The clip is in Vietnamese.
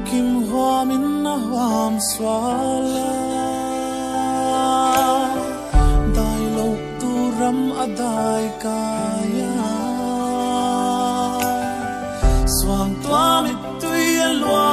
kim hoa min na ham swala dai lo tu ram adai kaya swang tua mit tui alwa